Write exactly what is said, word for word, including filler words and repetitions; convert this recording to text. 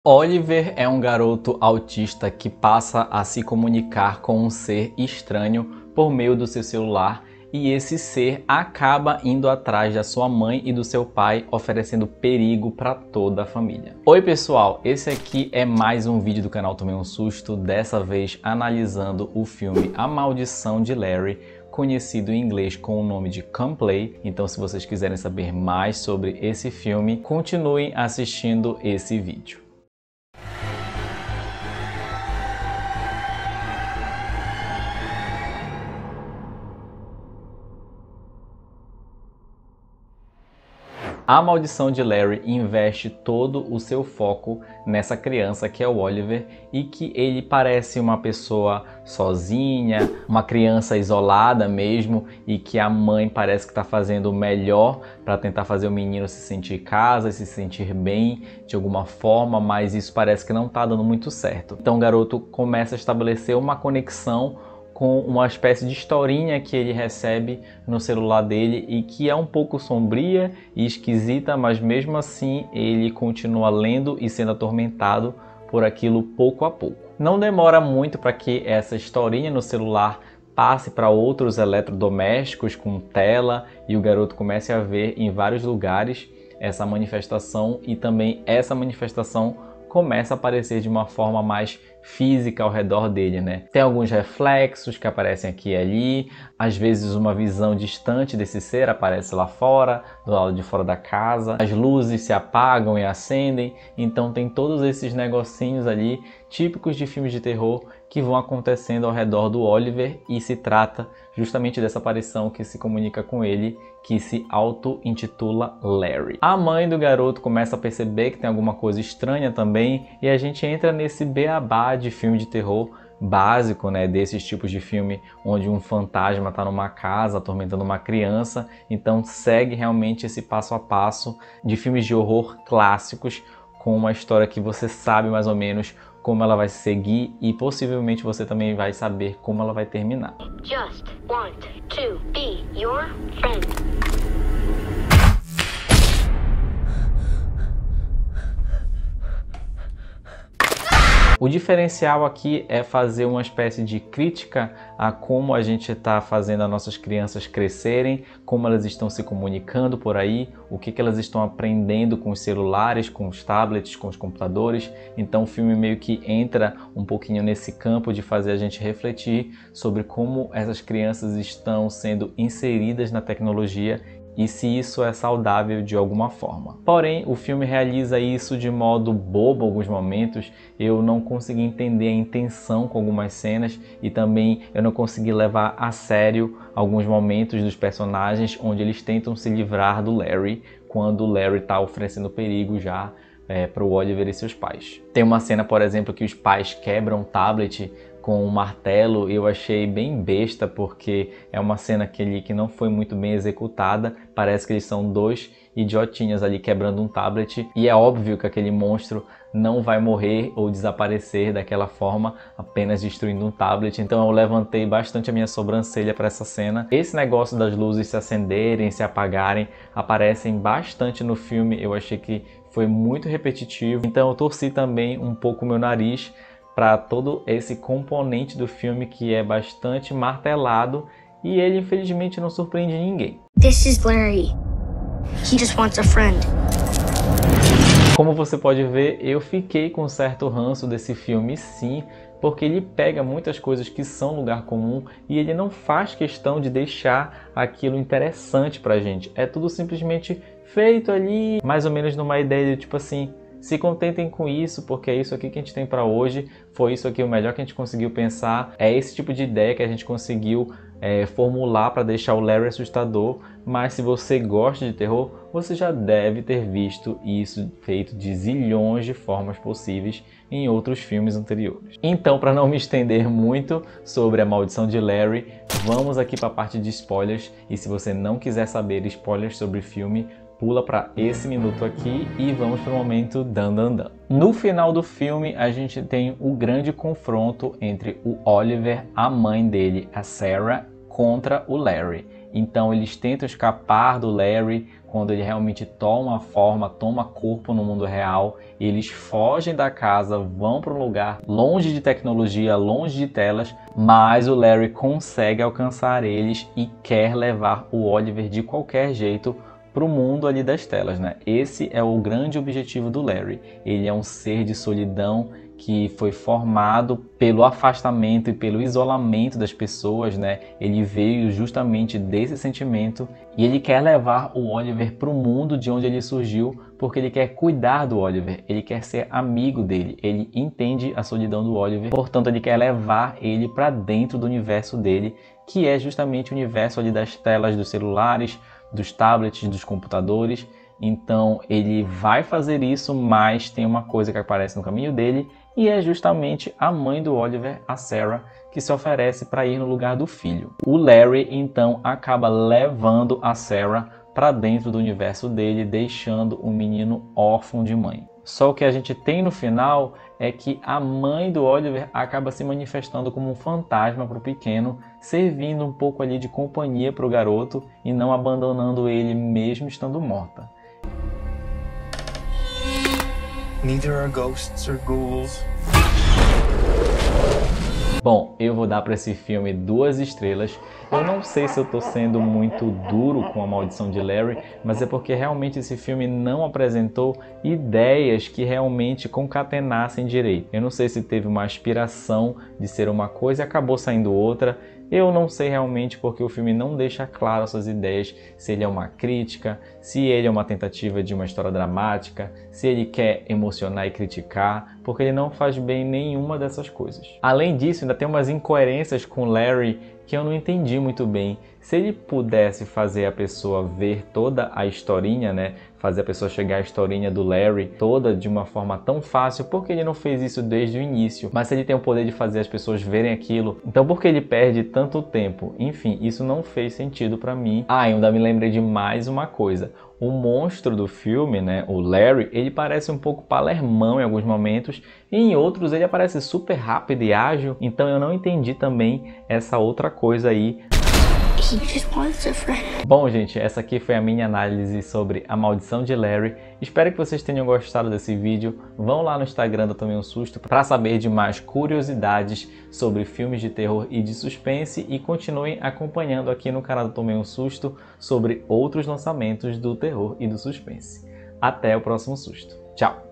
Oliver é um garoto autista que passa a se comunicar com um ser estranho por meio do seu celular e esse ser acaba indo atrás da sua mãe e do seu pai, oferecendo perigo para toda a família. Oi pessoal, esse aqui é mais um vídeo do canal Tomei um Susto, dessa vez analisando o filme A Maldição de Larry, conhecido em inglês com o nome de Come Play. Então se vocês quiserem saber mais sobre esse filme, continuem assistindo esse vídeo. A Maldição de Larry investe todo o seu foco nessa criança que é o Oliver e que ele parece uma pessoa sozinha, uma criança isolada mesmo, e que a mãe parece que está fazendo o melhor para tentar fazer o menino se sentir em casa, se sentir bem de alguma forma, mas isso parece que não está dando muito certo. Então o garoto começa a estabelecer uma conexão com uma espécie de historinha que ele recebe no celular dele e que é um pouco sombria e esquisita, mas mesmo assim ele continua lendo e sendo atormentado por aquilo pouco a pouco. Não demora muito para que essa historinha no celular passe para outros eletrodomésticos com tela e o garoto comece a ver em vários lugares essa manifestação, e também essa manifestação começa a aparecer de uma forma mais física ao redor dele, né? Tem alguns reflexos que aparecem aqui e ali, às vezes uma visão distante desse ser aparece lá fora, do lado de fora da casa, as luzes se apagam e acendem, então tem todos esses negocinhos ali típicos de filmes de terror que vão acontecendo ao redor do Oliver, e se trata justamente dessa aparição que se comunica com ele, que se auto-intitula Larry. A mãe do garoto começa a perceber que tem alguma coisa estranha também, e a gente entra nesse beabá de filme de terror básico, né, desses tipos de filme onde um fantasma está numa casa atormentando uma criança. Então segue realmente esse passo a passo de filmes de horror clássicos, com uma história que você sabe mais ou menos como ela vai seguir e possivelmente você também vai saber como ela vai terminar. Just want to be your friend. O diferencial aqui é fazer uma espécie de crítica a como a gente está fazendo as nossas crianças crescerem, como elas estão se comunicando por aí, o que, que elas estão aprendendo com os celulares, com os tablets, com os computadores. Então o filme meio que entra um pouquinho nesse campo de fazer a gente refletir sobre como essas crianças estão sendo inseridas na tecnologia e se isso é saudável de alguma forma. Porém, o filme realiza isso de modo bobo em alguns momentos. Eu não consegui entender a intenção com algumas cenas e também eu não consegui levar a sério alguns momentos dos personagens onde eles tentam se livrar do Larry, quando o Larry está oferecendo perigo já é, para o Oliver e seus pais. Tem uma cena, por exemplo, que os pais quebram um tablet com um martelo. Eu achei bem besta, porque é uma cena que, ali, que não foi muito bem executada. Parece que eles são dois idiotinhas ali quebrando um tablet, e é óbvio que aquele monstro não vai morrer ou desaparecer daquela forma, apenas destruindo um tablet. Então eu levantei bastante a minha sobrancelha para essa cena. Esse negócio das luzes se acenderem, se apagarem, aparecem bastante no filme. Eu achei que foi muito repetitivo, então eu torci também um pouco o meu nariz para todo esse componente do filme que é bastante martelado, e ele infelizmente não surpreende ninguém. This is Larry. He just wants a friend. Como você pode ver, eu fiquei com um certo ranço desse filme, sim, porque ele pega muitas coisas que são lugar comum e ele não faz questão de deixar aquilo interessante pra gente. É tudo simplesmente feito ali, mais ou menos numa ideia de tipo assim, se contentem com isso, porque é isso aqui que a gente tem para hoje, foi isso aqui o melhor que a gente conseguiu pensar, é esse tipo de ideia que a gente conseguiu é, formular para deixar o Larry assustador. Mas se você gosta de terror, você já deve ter visto isso feito de zilhões de formas possíveis em outros filmes anteriores. Então, para não me estender muito sobre A Maldição de Larry, vamos aqui para a parte de spoilers, e se você não quiser saber spoilers sobre o filme, pula para esse minuto aqui e vamos para o momento dan dan dan. No final do filme, a gente tem o grande confronto entre o Oliver, a mãe dele, a Sarah, contra o Larry. Então eles tentam escapar do Larry quando ele realmente toma forma, toma corpo no mundo real. Eles fogem da casa, vão para um lugar longe de tecnologia, longe de telas, mas o Larry consegue alcançar eles e quer levar o Oliver de qualquer jeito para o mundo ali das telas, né? Esse é o grande objetivo do Larry. Ele é um ser de solidão que foi formado pelo afastamento e pelo isolamento das pessoas, né? Ele veio justamente desse sentimento e ele quer levar o Oliver para o mundo de onde ele surgiu, porque ele quer cuidar do Oliver, ele quer ser amigo dele, ele entende a solidão do Oliver, portanto ele quer levar ele para dentro do universo dele, que é justamente o universo ali das telas dos celulares, dos tablets, dos computadores. Então ele vai fazer isso, mas tem uma coisa que aparece no caminho dele, e é justamente a mãe do Oliver, a Sarah, que se oferece para ir no lugar do filho. O Larry então acaba levando a Sarah para dentro do universo dele, deixando o menino órfão de mãe. Só o que a gente tem no final é que a mãe do Oliver acaba se manifestando como um fantasma para o pequeno, servindo um pouco ali de companhia para o garoto e não abandonando ele mesmo estando morta. Neither are ghosts or ghouls. Bom, eu vou dar para esse filme duas estrelas. Eu não sei se eu estou sendo muito duro com A Maldição de Larry, mas é porque realmente esse filme não apresentou ideias que realmente concatenassem direito. Eu não sei se teve uma aspiração de ser uma coisa e acabou saindo outra. Eu não sei realmente porque o filme não deixa claro suas ideias, se ele é uma crítica, se ele é uma tentativa de uma história dramática, se ele quer emocionar e criticar, porque ele não faz bem nenhuma dessas coisas. Além disso, ainda tem umas incoerências com Larry que eu não entendi muito bem. Se ele pudesse fazer a pessoa ver toda a historinha, né? Fazer a pessoa chegar à historinha do Larry toda de uma forma tão fácil, por que ele não fez isso desde o início? Mas se ele tem o poder de fazer as pessoas verem aquilo, então por que ele perde tanto tempo? Enfim, isso não fez sentido pra mim. Ah, eu ainda me lembrei de mais uma coisa. O monstro do filme, né, o Larry, ele parece um pouco palermão em alguns momentos, e em outros ele aparece super rápido e ágil, então eu não entendi também essa outra coisa aí. Bom, gente, essa aqui foi a minha análise sobre A Maldição de Larry. Espero que vocês tenham gostado desse vídeo. Vão lá no Instagram do Tomei um Susto para saber de mais curiosidades sobre filmes de terror e de suspense, e continuem acompanhando aqui no canal do Tomei um Susto sobre outros lançamentos do terror e do suspense. Até o próximo susto. Tchau!